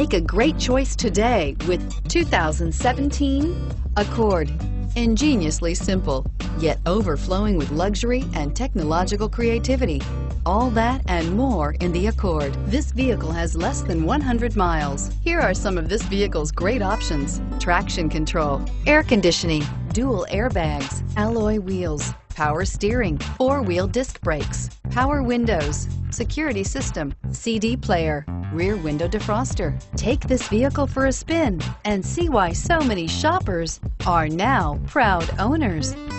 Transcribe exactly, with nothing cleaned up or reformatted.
Make a great choice today with two thousand seventeen Accord. Ingeniously simple, yet overflowing with luxury and technological creativity. All that and more in the Accord. This vehicle has less than one hundred miles. Here are some of this vehicle's great options: traction control, air conditioning, dual airbags, alloy wheels, power steering, four-wheel disc brakes, power windows, security system, C D player, rear window defroster. Take this vehicle for a spin and see why so many shoppers are now proud owners.